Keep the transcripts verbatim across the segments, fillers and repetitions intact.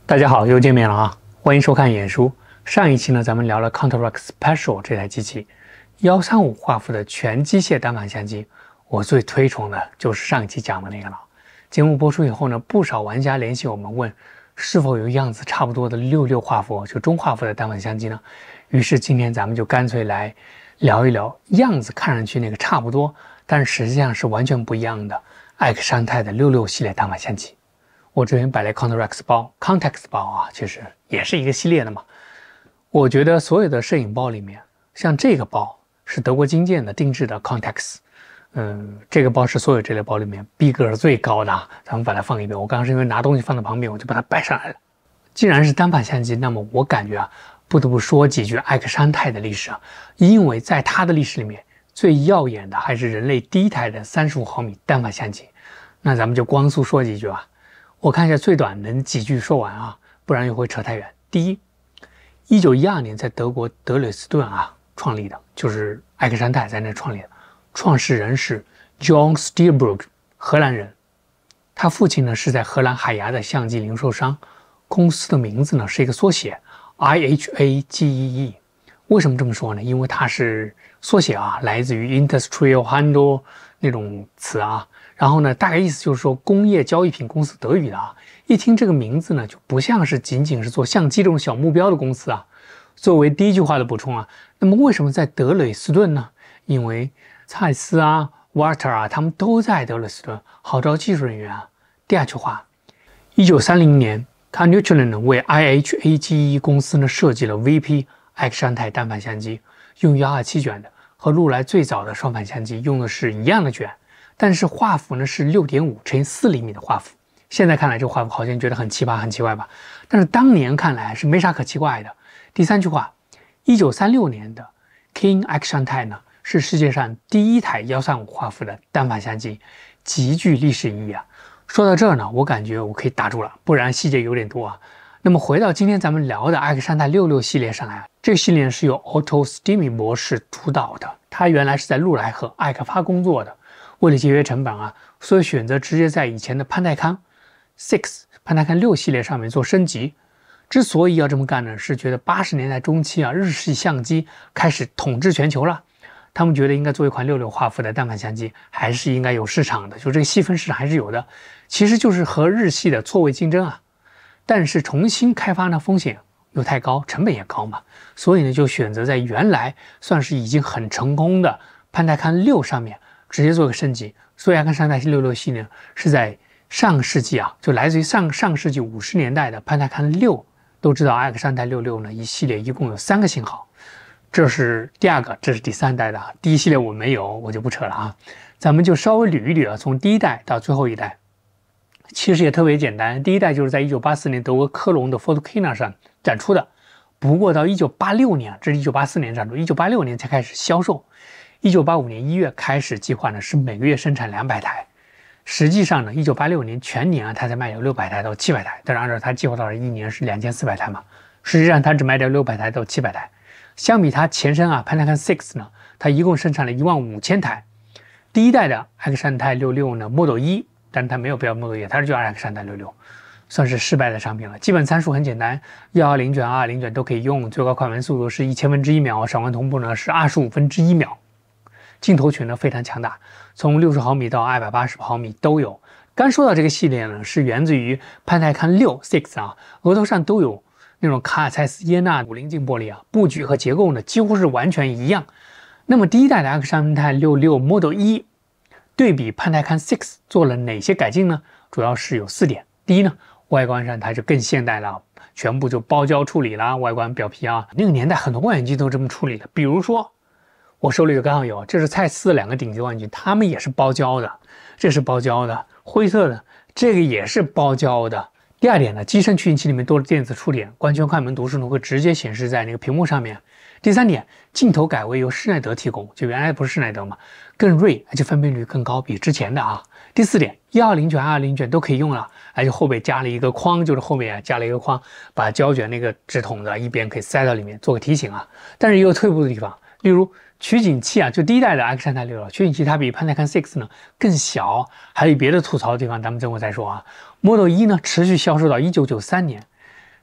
大家好，又见面了啊！欢迎收看演书。上一期呢，咱们聊了 Counteract Special 这台机器，一三五画幅的全机械单反相机。我最推崇的就是上一期讲的那个了。节目播出以后呢，不少玩家联系我们问，是否有样子差不多的六六画幅，就中画幅的单反相机呢？于是今天咱们就干脆来聊一聊样子看上去那个差不多，但是实际上是完全不一样的艾克山泰的六六系列单反相机。我这边摆了 Contax 包 ，Contax 包啊，其实也是一个系列的嘛。我觉得所有的摄影包里面，像这个包是德国金件的定制的 Contax， 嗯，这个包是所有这类包里面逼格最高的。咱们把它放一边，我刚刚是因为拿东西放在旁边，我就把它摆上来了。既然是单反相机，那么我感觉啊，不得不说几句艾克山泰的历史啊，因为在它的历史里面，最耀眼的还是人类第一台的三十五毫米单反相机。那咱们就光速说几句啊。我看一下最短能几句说完啊，不然又会扯太远。第一，一九一二年在德国德累斯顿啊创立的，就是艾克山泰在那创立的，创始人是 John Steenberg， 荷兰人。他父亲呢是在荷兰海牙的相机零售商，公司的名字呢是一个缩写 I H A G E E。为什么这么说呢？因为它是缩写啊，来自于 Industrial Handel 那种词啊。然后呢，大概意思就是说工业交易品公司，德语的啊。一听这个名字呢，就不像是仅仅是做相机这种小目标的公司啊。作为第一句话的补充啊，那么为什么在德累斯顿呢？因为蔡司啊、瓦特啊，他们都在德累斯顿，好招技术人员啊。第二句话，一九三零年 Carnuncle 呢为 I H A G E 公司呢设计了 V P 艾克山泰单反相机，用一二七卷的，和禄来最早的双反相机用的是一样的卷。但是画幅呢是 六点五乘以四厘米的画幅，现在看来这个画幅好像觉得很奇葩很奇怪吧，但是当年看来是没啥可奇怪的。第三句话，一九三六年的 King Action 泰呢是世界上第一台一三五画幅的单反相机，极具历史意义啊。说到这儿呢，我感觉我可以打住了，不然细节有点多啊。那么回到今天咱们聊的艾克山泰六六系列上来啊，这个系列是由 Auto Steamy 模式主导的，它原来是在禄来和艾克发工作的。为了节约成本啊，所以选择直接在以前的潘泰康 六 潘泰康六系列上面做升级。之所以要这么干呢，是觉得八十年代中期啊，日系相机开始统治全球了，他们觉得应该做一款六六画幅的单反相机，还是应该有市场的，就这个细分市场还是有的。其实就是和日系的错位竞争啊，但是重新开发呢，风险又太高，成本也高嘛，所以呢，就选择在原来算是已经很成功的潘泰康六上面。直接做个升级，所以艾克山泰六六系呢是在上世纪啊，就来自于上上世纪五十年代的潘泰康六。都知道艾克山泰六六呢一系列一共有三个型号，这是第二个，这是第三代的。第一系列我没有，我就不扯了啊。咱们就稍微捋一捋啊，从第一代到最后一代，其实也特别简单。第一代就是在一九八四年德国科隆的 Photokina 上展出的，不过到一九八六年，这是一九八四年展出，一九八六年才开始销售。一九八五年一月开始计划呢，是每个月生产两百台。实际上呢，一九八六年全年啊，它才卖有六百台到七百台。但是按照它计划到一年是两千四百台嘛，实际上它只卖掉六百台到七百台。相比它前身啊，潘泰康六呢，它一共生产了一万五千台。第一代的艾克山泰六六呢 ，Model 一，但是它没有标 Model 一，它是叫艾克山泰六六，算是失败的商品了。基本参数很简单，一二零卷、二二零卷都可以用，最高快门速度是一千分之一秒，闪光同步呢是二十五分之一秒。镜头群呢非常强大，从六十毫米到二百八十毫米都有。刚说到这个系列呢，是源自于潘泰康六 六啊，额头上都有那种卡尔蔡司耶纳五棱镜玻璃啊，布局和结构呢几乎是完全一样。那么第一代的艾克山泰六六 Model 一对比潘泰康六做了哪些改进呢？主要是有四点。第一呢，外观上它就更现代了，全部就包胶处理啦，外观表皮啊，那个年代很多望远镜都这么处理的，比如说。我手里有刚好有，这是蔡司的两个顶级望远镜，他们也是包胶的，这是包胶的，灰色的，这个也是包胶的。第二点呢，机身取景器里面多了电子触点，光圈快门读数呢会直接显示在那个屏幕上面。第三点，镜头改为由施耐德提供，就原来不是施耐德嘛，更锐，而且分辨率更高，比之前的啊。第四点，一二零卷、二二零卷都可以用了，而且后背加了一个框，就是后面啊加了一个框，把胶卷那个纸筒子一边可以塞到里面做个提醒啊。但是也有退步的地方，例如。取景器啊，就第一代的艾克山泰六了，取景器它比潘泰康六呢更小，还有别的吐槽的地方，咱们最后再说啊。Model 一呢持续销售到一九九三年，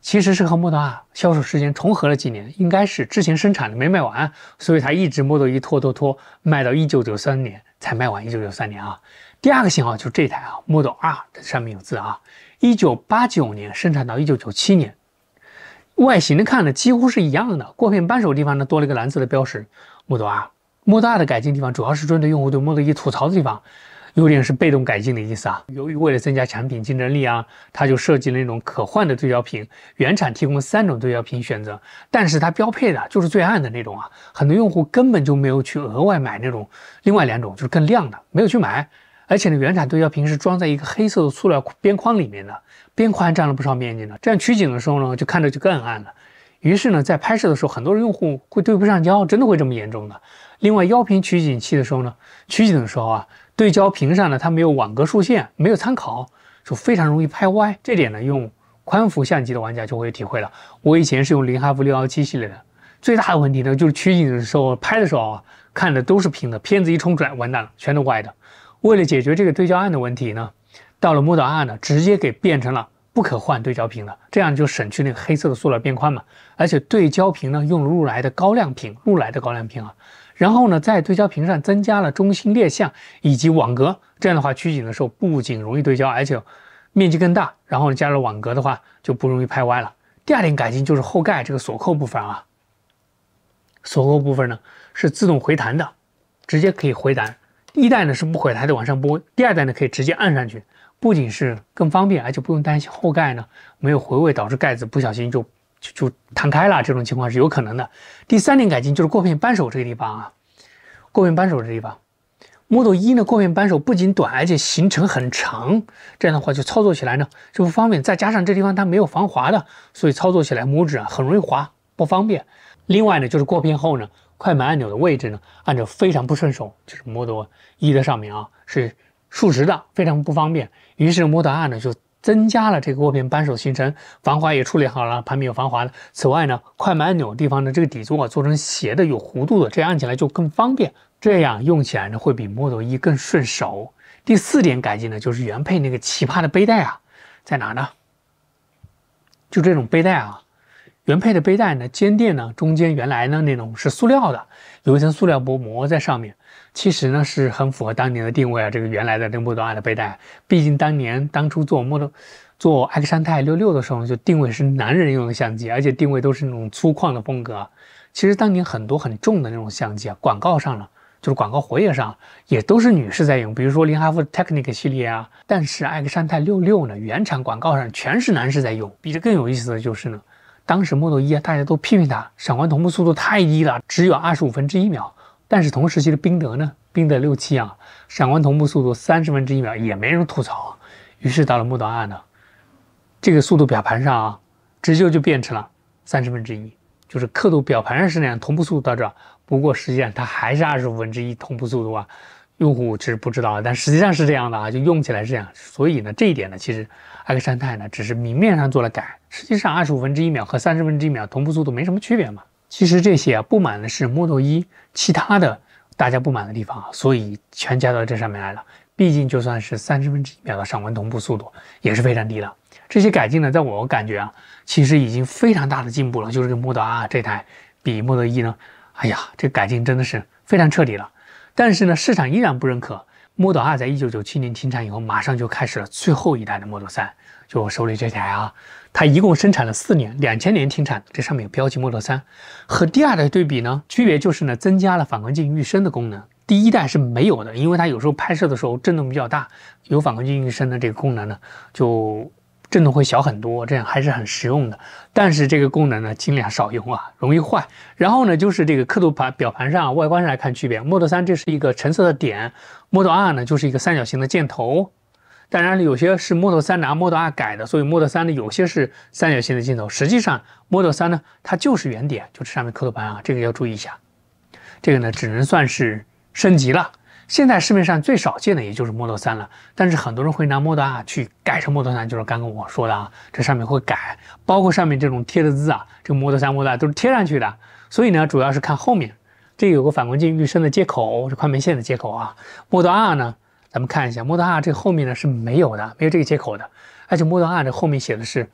其实是和 Model R 销售时间重合了几年，应该是之前生产的没卖完，所以它一直 Model 一拖拖拖，卖到一九九三年才卖完。一九九三年啊，第二个型号就是这台啊 Model R， 这上面有字啊，一九八九年生产到一九九七年，外形的看呢几乎是一样的，过片扳手地方呢多了一个蓝色的标识 Model R。Model R 的改进地方主要是针对用户对 Model 一吐槽的地方。有点是被动改进的意思啊。由于为了增加产品竞争力啊，它就设计了那种可换的对焦屏，原厂提供三种对焦屏选择，但是它标配的就是最暗的那种啊，很多用户根本就没有去额外买那种另外两种就是更亮的，没有去买。而且呢，原厂对焦屏是装在一个黑色的塑料边框里面的，边框占了不少面积呢，这样取景的时候呢，就看着就更暗了。于是呢，在拍摄的时候，很多用户会对不上焦，真的会这么严重的。另外，腰屏取景器的时候呢，取景的时候啊，对焦屏上呢，它没有网格竖线，没有参考，就非常容易拍歪。这点呢，用宽幅相机的玩家就会体会了。我以前是用零哈弗六一七系列的，最大的问题呢，就是取景的时候拍的时候啊，看的都是平的，片子一冲出来，完蛋了，全都歪的。为了解决这个对焦暗的问题呢，到了 Model R 呢，直接给变成了不可换对焦屏的，这样就省去那个黑色的塑料边框嘛。而且对焦屏呢，用了入来的高亮屏，入来的高亮屏啊。然后呢，在对焦屏上增加了中心列像以及网格，这样的话取景的时候不仅容易对焦，而且面积更大。然后加了网格的话，就不容易拍歪了。第二点改进就是后盖这个锁扣部分啊，锁扣部分呢是自动回弹的，直接可以回弹。一代呢是不回弹的往上拨，第二代呢可以直接按上去，不仅是更方便，而且不用担心后盖呢没有回位导致盖子不小心就。就就弹开了，这种情况是有可能的。第三点改进就是过片扳手这个地方啊，过片扳手这个地方 ，Model 一呢过片扳手不仅短，而且行程很长，这样的话就操作起来呢就不方便。再加上这地方它没有防滑的，所以操作起来拇指啊很容易滑，不方便。另外呢就是过片后呢，快门按钮的位置呢按着非常不顺手，就是 Model 一的上面啊是竖直的，非常不方便。于是 Model 二呢就增加了这个过片扳手行程，防滑也处理好了，旁边有防滑的。此外呢，快门按钮地方的这个底座啊做成斜的，有弧度的，这样按起来就更方便。这样用起来呢会比 Model 一更顺手。第四点改进呢就是原配那个奇葩的背带啊，在哪呢？就这种背带啊，原配的背带呢，肩垫呢中间原来呢那种是塑料的，有一层塑料薄膜在上面。其实呢是很符合当年的定位啊，这个原来的这个 Model 二的背带，毕竟当年当初做 Model 做 X 三钛六六的时候就定位是男人用的相机，而且定位都是那种粗犷的风格。其实当年很多很重的那种相机啊，广告上了就是广告活页上也都是女士在用，比如说林哈弗 Technic 系列啊。但是 X 三钛六六呢，原厂广告上全是男士在用。比这更有意思的就是呢，当时 Model 一啊，大家都批评它闪光同步速度太低了，只有二十五分之一秒。但是同时期的宾得呢，宾得六七啊，闪光同步速度三十分之一秒，也没人吐槽。于是到了 Model 二呢，这个速度表盘上啊，直接就变成了三十分之一，就是刻度表盘上是那样，同步速度到这儿，不过实际上它还是二十五分之一同步速度啊。用户是不知道，但实际上是这样的啊，就用起来是这样。所以呢，这一点呢，其实 X 三钛呢只是明面上做了改，实际上二十五分之一秒和三十分之一秒同步速度没什么区别嘛。其实这些啊不满的是 Model 一其他的大家不满的地方，所以全加到这上面来了。毕竟就算是三十分之一秒的闪光同步速度也是非常低的。这些改进呢，在我感觉啊，其实已经非常大的进步了。就是这个 Model R 这台比 Model 一呢，哎呀，这改进真的是非常彻底了。但是呢，市场依然不认可。Model 二在一九九七年停产以后，马上就开始了最后一代的 Model 三，就我手里这台啊，它一共生产了四年，两千年停产，这上面有标记 Model 三。和第二代对比呢，区别就是呢，增加了反光镜预声的功能。第一代是没有的，因为它有时候拍摄的时候震动比较大，有反光镜预声的这个功能呢，就震动会小很多，这样还是很实用的。但是这个功能呢，尽量少用啊，容易坏。然后呢，就是这个刻度盘表盘上外观上来看区别 ，Model 三这是一个橙色的点 ，Model 二呢就是一个三角形的箭头。当然了，有些是 Model 三拿 Model 二改的，所以 Model 三呢有些是三角形的箭头。实际上 Model 三呢它就是圆点，就是上面刻度盘啊，这个要注意一下。这个呢只能算是升级了。现在市面上最少见的也就是 Model 三了，但是很多人会拿 Model 二去改成 Model 三，就是刚刚我说的啊，这上面会改，包括上面这种贴的字啊，这个 Model 三、Model 二都是贴上去的。所以呢，主要是看后面，这有个反光镜预声的接口，是宽门线的接口啊。Model 二呢，咱们看一下 ，Model 二这个后面呢是没有的，没有这个接口的，而且 Model 二的后面写的是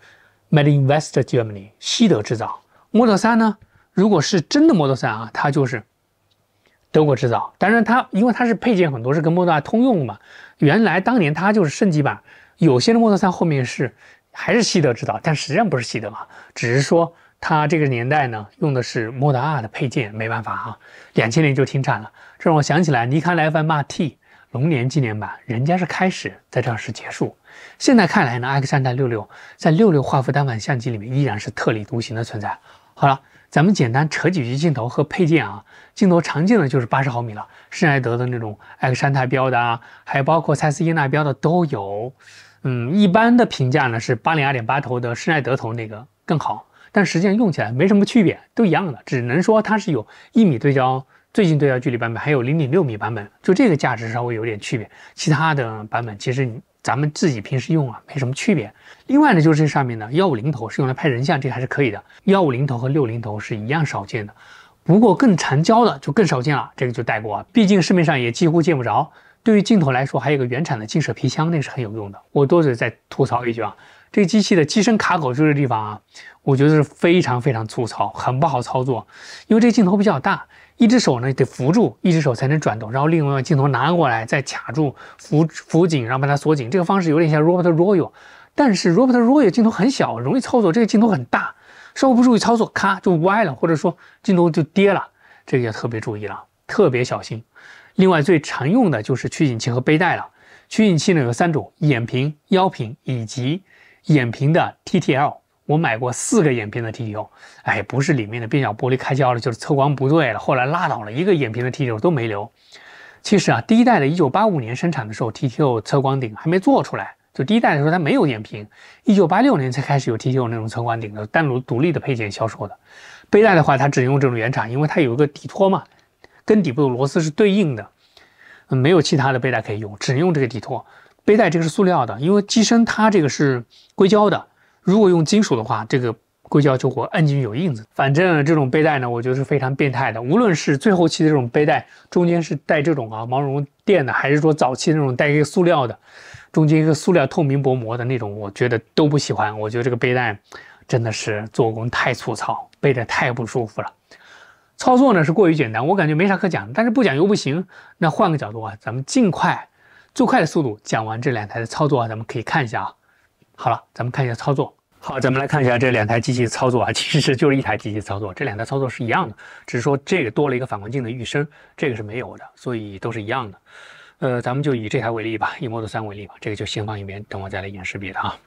Made in West Germany， 西德制造。Model 三呢，如果是真的 Model 三啊，它就是德国制造。当然它因为它是配件很多是跟 Model 二通用的嘛，原来当年它就是升级版，有些的 Model 三后面是还是西德制造，但实际上不是西德啊，只是说它这个年代呢用的是 Model 二的配件，没办法啊，两千年就停产了。这让我想起来尼康莱凡 M T 龙年纪念版，人家是开始，在这儿是结束。现在看来呢 ，X 三 六六在六六画幅单反相机里面依然是特立独行的存在。好了，咱们简单扯几句镜头和配件啊。镜头常见的就是八十毫米了，施耐德的那种 X 三 钛标的啊，还有包括蔡司英纳标的都有。嗯，一般的评价呢是八零 二点八 头的施耐德头那个更好，但实际上用起来没什么区别，都一样的，只能说它是有一米对焦。最近对焦距离版本还有 零点六米版本，就这个价值稍微有点区别，其他的版本其实咱们自己平时用啊没什么区别。另外呢，就是这上面的一五零头是用来拍人像，这个还是可以的。一五零头和六零头是一样少见的，不过更长焦的就更少见了，这个就带过啊，毕竟市面上也几乎见不着。对于镜头来说，还有个原厂的近摄皮箱，那是很有用的。我多嘴再吐槽一句啊，这个机器的机身卡口这个地方啊，我觉得是非常非常粗糙，很不好操作，因为这个镜头比较大。一只手呢得扶住，一只手才能转动，然后另外镜头拿过来再卡住扶扶紧，然后把它锁紧。这个方式有点像 Robot Royal， 但是 Robot Royal 镜头很小，容易操作，这个镜头很大，稍微不注意操作，咔就歪了，或者说镜头就跌了，这个要特别注意了，特别小心。另外最常用的就是取景器和背带了。取景器呢有三种：眼平、腰平以及眼平的 T T L。我买过四个眼平的 T T L， 哎，不是里面的变焦玻璃开焦了，就是测光不对了，后来拉倒了，一个眼平的 T T L 都没留。其实啊，第一代的一九八五年生产的时候 ，T T L 测光顶还没做出来，就第一代的时候它没有眼平，一九八六年才开始有 T T L 那种测光顶的单独独立的配件销售的。背带的话，它只用这种原厂，因为它有一个底托嘛，跟底部的螺丝是对应的，嗯，没有其他的背带可以用，只用这个底托。背带这个是塑料的，因为机身它这个是硅胶的。如果用金属的话，这个硅胶就会摁进去有印子。反正这种背带呢，我觉得是非常变态的。无论是最后期的这种背带，中间是带这种啊毛绒垫的，还是说早期那种带一个塑料的，中间一个塑料透明薄膜的那种，我觉得都不喜欢。我觉得这个背带真的是做工太粗糙，背着太不舒服了。操作呢是过于简单，我感觉没啥可讲，但是不讲又不行。那换个角度啊，咱们尽快最快的速度讲完这两台的操作啊，咱们可以看一下啊。好了，咱们看一下操作。好，咱们来看一下这两台机器的操作啊，其实就是一台机器操作，这两台操作是一样的，只是说这个多了一个反光镜的预升，这个是没有的，所以都是一样的。呃，咱们就以这台为例吧，以 Model 三为例吧，这个就先放一边，等我再来演示别的啊。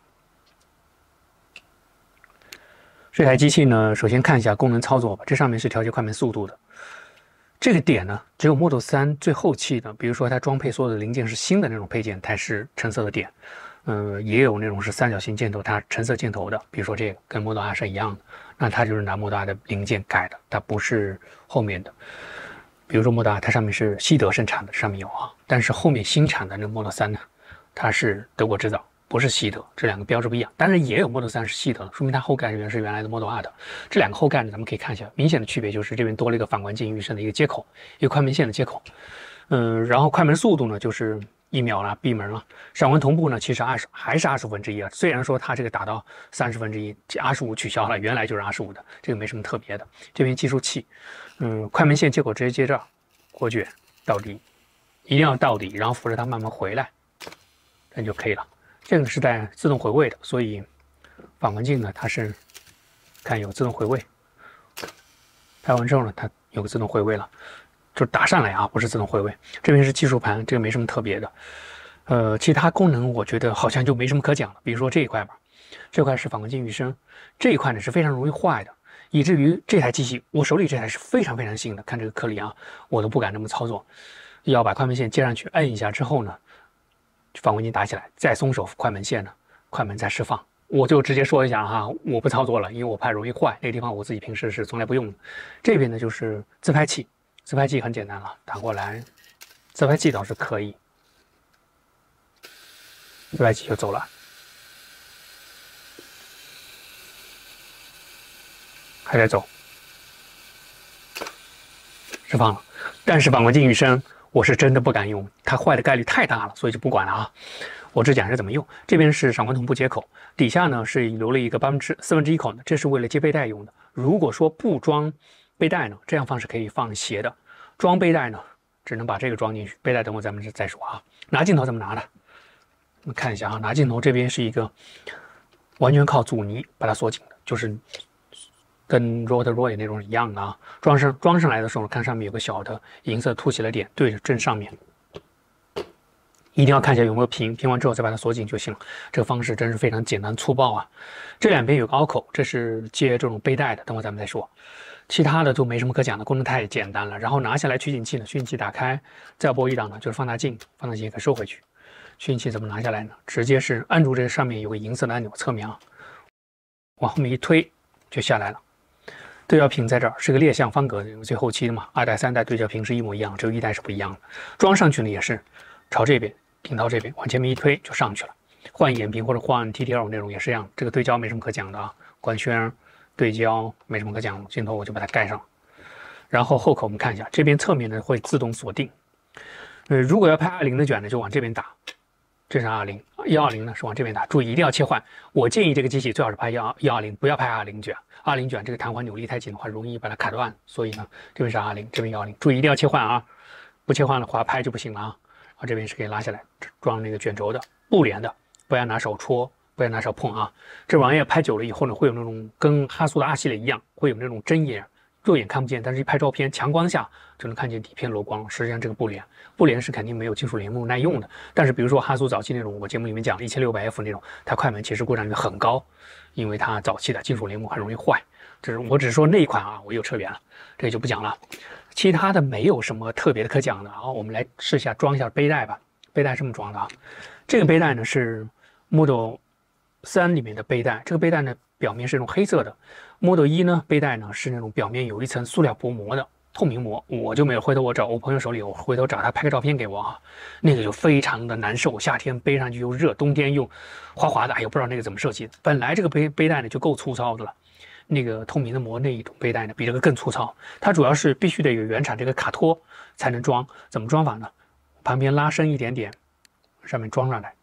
这台机器呢，首先看一下功能操作吧，这上面是调节快门速度的。这个点呢，只有 Model 三最后期的，比如说它装配所有的零件是新的那种配件，才是橙色的点。嗯、呃，也有那种是三角形箭头，它橙色箭头的，比如说这个跟 Model 二是一样的，那它就是拿 Model 二的零件改的，它不是后面的。比如说 Model 二它上面是西德生产的，上面有啊，但是后面新产的那 Model 三呢，它是德国制造，不是西德，这两个标志不一样。当然也有 Model 三是西德的，说明它后盖原是原来的 Model 二的。这两个后盖呢，咱们可以看一下，明显的区别就是这边多了一个反光镜预升的一个接口，一个快门线的接口。嗯，然后快门速度呢，就是一秒了，闭门了。闪纹同步呢，其实二十还是二十分之一啊。虽然说它这个达到三十分之一，二十五取消了，原来就是二十五的，这个没什么特别的。这边计数器，嗯，快门线接口直接接这儿，过卷到底，一定要到底，然后扶着它慢慢回来，这就可以了。这个是带自动回位的，所以反光镜呢，它是看有自动回位。拍完之后呢，它有个自动回位了。就打上来啊，不是自动回位。这边是技术盘，这个没什么特别的。呃，其他功能我觉得好像就没什么可讲了。比如说这一块吧，这块是反光镜预升，这一块呢是非常容易坏的，以至于这台机器，我手里这台是非常非常新的，看这个颗粒啊，我都不敢这么操作。要把快门线接上去，摁一下之后呢，反光镜打起来，再松手快门线呢，快门再释放。我就直接说一下哈，我不操作了，因为我怕容易坏，那个地方我自己平时是从来不用的。这边呢就是自拍器。自拍器很简单了，打过来，自拍器倒是可以，自拍器就走了，还在走，释放了。但是反光镜预升， 我是真的不敢用，它坏的概率太大了，所以就不管了啊。我只讲是怎么用。这边是闪光同步接口，底下呢是留了一个八分之四分之一口的，这是为了接背带用的。如果说不装背带呢，这样方式可以放斜的；装背带呢，只能把这个装进去。背带等会咱们再说啊。拿镜头怎么拿的？我们看一下啊，拿镜头这边是一个完全靠阻尼把它锁紧的，就是跟 Rode Roy 那种一样的啊。装上装上来的时候，看上面有个小的银色凸起的点，对着正上面。一定要看一下有没有平，平完之后再把它锁紧就行了。这个方式真是非常简单粗暴啊！这两边有个凹口，这是接这种背带的，等会咱们再说。其他的就没什么可讲的，功能太简单了。然后拿下来取景器呢，取景器打开，再拨一档呢就是放大镜，放大镜也可以收回去。取景器怎么拿下来呢？直接是按住这上面有个银色的按钮，侧面啊，往后面一推就下来了。对焦屏在这儿是个裂向方格的，最后期的嘛，二代、三代对焦屏是一模一样，只有一代是不一样的。装上去呢也是朝这边。顶到这边，往前面一推就上去了。换眼屏或者换 T T L 那种也是一样，这个对焦没什么可讲的啊。光圈对焦没什么可讲的，镜头我就把它盖上。然后后口我们看一下，这边侧面呢会自动锁定。呃，如果要拍二零的卷呢，就往这边打。这是二零，一二零呢是往这边打。注意一定要切换。我建议这个机器最好是拍幺一二零，不要拍二零卷。二零卷这个弹簧扭力太紧的话，容易把它卡断。所以呢，这边是二零，这边幺零，注意一定要切换啊！不切换的话拍就不行了啊。啊，这边是可以拉下来装那个卷轴的，布连的，不要拿手戳，不要拿手碰啊。这玩意儿拍久了以后呢，会有那种跟哈苏的 R系列一样，会有那种针眼，肉眼看不见，但是一拍照片强光下就能看见底片漏光。实际上这个布帘，布帘是肯定没有金属帘幕耐用的。但是比如说哈苏早期那种，我节目里面讲的一千六百 F 那种，它快门其实故障率很高，因为它早期的金属帘幕很容易坏。这是我只是说那一款啊，我又扯远了，这个就不讲了。其他的没有什么特别的可讲的啊，我们来试一下装一下背带吧。背带这么装的啊，这个背带呢是 Model 三里面的背带，这个背带呢表面是那种黑色的 ，Model 一呢背带呢是那种表面有一层塑料薄膜的透明膜，我就没有，回头我找我朋友手里，我回头找他拍个照片给我啊，那个就非常的难受，夏天背上去又热，冬天又滑滑的，哎呦不知道那个怎么设计的。本来这个背背带呢就够粗糙的了。那个透明的膜那一种背带呢，比这个更粗糙。它主要是必须得有原厂这个卡托才能装。怎么装法呢？旁边拉伸一点点，上面装上来。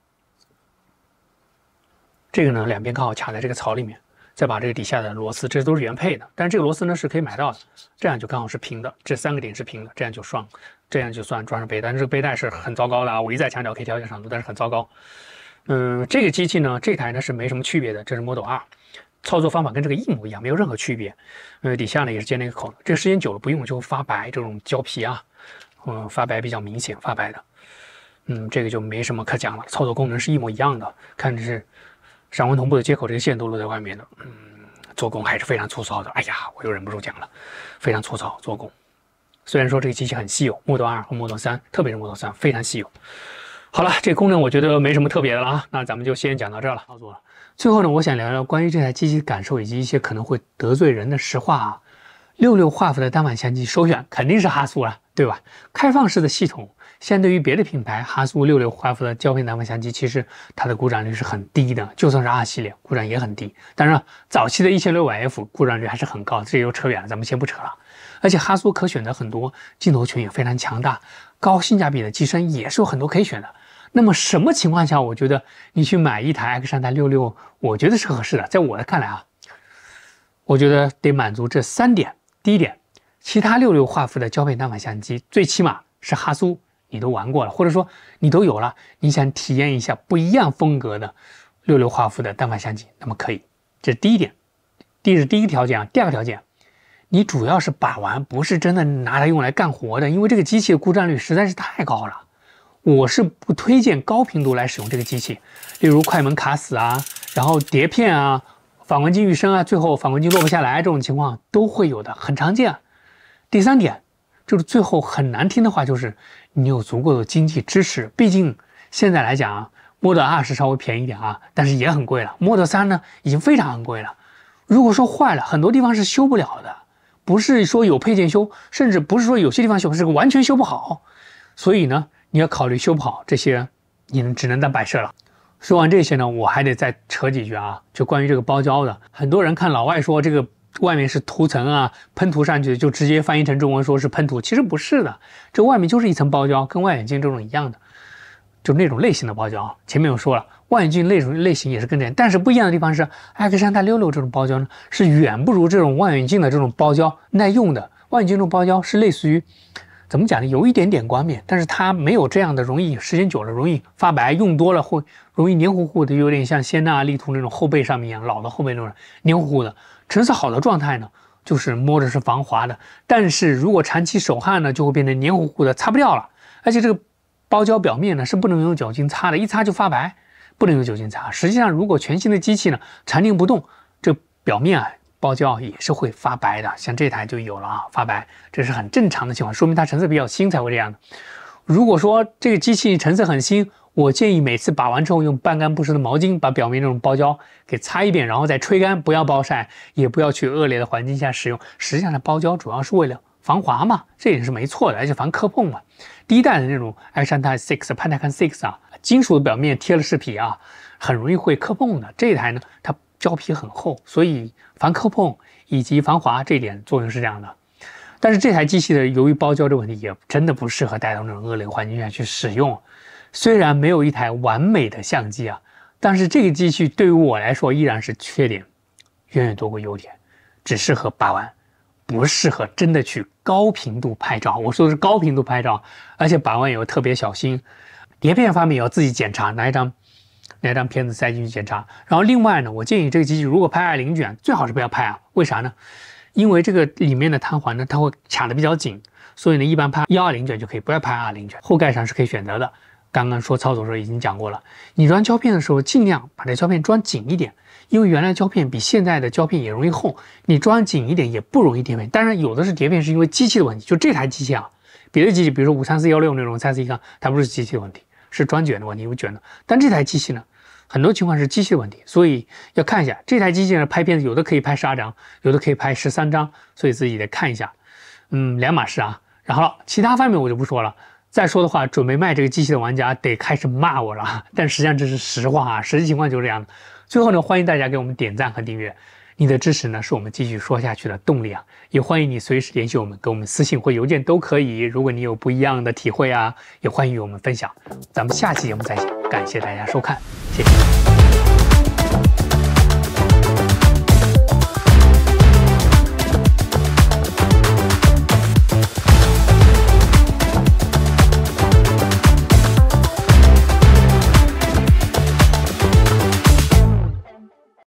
这个呢，两边刚好卡在这个槽里面，再把这个底下的螺丝，这都是原配的。但是这个螺丝呢是可以买到的，这样就刚好是平的，这三个点是平的，这样就算，这样就算装上背带。但是这个背带是很糟糕的啊！我一再强调可以调节长度，但是很糟糕。嗯，这个机器呢，这台呢是没什么区别的，这是 Model 二。操作方法跟这个一模一样，没有任何区别。呃，底下呢也是接那个口的，这个时间久了不用就发白，这种胶皮啊，嗯，发白比较明显，发白的。嗯，这个就没什么可讲了，操作功能是一模一样的。看这是闪光同步的接口，这个线都露在外面的，嗯，做工还是非常粗糙的。哎呀，我又忍不住讲了，非常粗糙做工。虽然说这个机器很稀有 ，Model 二和 Model 三，特别是 Model 三非常稀有。好了，这个功能我觉得没什么特别的了啊，那咱们就先讲到这儿了。操作了。最后呢，我想聊聊关于这台机器的感受以及一些可能会得罪人的实话啊。六六画幅的单反相机首选肯定是哈苏了，对吧？开放式的系统，相对于别的品牌，哈苏六六画幅的胶片单反相机，其实它的故障率是很低的，就算是 R 系列，故障也很低。当然，早期的一千六百 F 故障率还是很高，这又扯远了，咱们先不扯了。而且哈苏可选的很多镜头群也非常强大，高性价比的机身也是有很多可以选的。那么什么情况下，我觉得你去买一台 X 三代六六，我觉得是合适的。在我的看来啊，我觉得得满足这三点。第一点，其他六六画幅的胶片单反相机，最起码是哈苏，你都玩过了，或者说你都有了，你想体验一下不一样风格的六六画幅的单反相机，那么可以。这是第一点，这是第一个条件啊。第二个条件，你主要是把玩，不是真的拿它用来干活的，因为这个机器的故障率实在是太高了。我是不推荐高频度来使用这个机器，例如快门卡死啊，然后碟片啊、反光镜遇声啊，最后反光镜落不下来这种情况都会有的，很常见。第三点就是最后很难听的话，就是你有足够的经济支持。毕竟现在来讲啊 ，Model 二是稍微便宜点啊，但是也很贵了。Model 三呢已经非常昂贵了。如果说坏了，很多地方是修不了的，不是说有配件修，甚至不是说有些地方修，是完全修不好。所以呢，你要考虑修不好这些，你只能当摆设了。说完这些呢，我还得再扯几句啊，就关于这个包胶的。很多人看老外说这个外面是涂层啊，喷涂上去就直接翻译成中文说是喷涂，其实不是的，这外面就是一层包胶，跟望远镜这种一样的，就那种类型的包胶。前面我说了，望远镜类种类型也是跟这样，但是不一样的地方是，艾克山大六六这种包胶呢，是远不如这种望远镜的这种包胶耐用的。望远镜这种包胶是类似于。怎么讲呢？有一点点光面，但是它没有这样的容易，时间久了容易发白，用多了会容易黏糊糊的，有点像仙娜、力图那种后背上面一样，老的后背那种黏糊糊的。成色好的状态呢，就是摸着是防滑的，但是如果长期手汗呢，就会变成黏糊糊的，擦不掉了。而且这个包胶表面呢是不能用酒精擦的，一擦就发白，不能用酒精擦。实际上，如果全新的机器呢常年不动，这表面啊。包胶也是会发白的，像这台就有了啊，发白，这是很正常的情况，说明它成色比较新才会这样的。如果说这个机器成色很新，我建议每次把完之后用半干不湿的毛巾把表面这种包胶给擦一遍，然后再吹干，不要暴晒，也不要去恶劣的环境下使用。实际上，它包胶主要是为了防滑嘛，这也是没错的，而且防磕碰嘛。第一代的那种艾山泰六、潘泰康六啊，金属的表面贴了饰皮啊，很容易会磕碰的。这一台呢，它胶皮很厚，所以防磕碰以及防滑这一点作用是这样的。但是这台机器的由于包胶这个问题，也真的不适合带到那种恶劣环境下去使用。虽然没有一台完美的相机啊，但是这个机器对于我来说依然是缺点远远多过优点，只适合把玩，不适合真的去高频度拍照。我说的是高频度拍照，而且把玩也要特别小心。碟片方面也要自己检查，拿一张拿一张片子塞进去检查。然后另外呢，我建议这个机器如果拍二零卷，最好是不要拍啊。为啥呢？因为这个里面的摊环呢，它会卡得比较紧，所以呢，一般拍一二零卷就可以，不要拍二零卷。后盖上是可以选择的。刚刚说操作的时候已经讲过了，你装胶片的时候尽量把这胶片装紧一点，因为原来胶片比现在的胶片也容易厚，你装紧一点也不容易叠片。当然有的是叠片是因为机器的问题，就这台机器啊，别的机器比如说五三四一六那种三四一杠，它不是机器的问题，是装卷的问题，有卷的。但这台机器呢，很多情况是机器的问题，所以要看一下这台机器呢拍片子，有的可以拍十二张，有的可以拍十三张，所以自己得看一下，嗯，两码事啊。然后其他方面我就不说了。再说的话，准备卖这个机器的玩家得开始骂我了，但实际上这是实话啊，实际情况就是这样的。最后呢，欢迎大家给我们点赞和订阅，你的支持呢是我们继续说下去的动力啊！也欢迎你随时联系我们，给我们私信或邮件都可以。如果你有不一样的体会啊，也欢迎与我们分享。咱们下期节目再见，感谢大家收看，谢谢。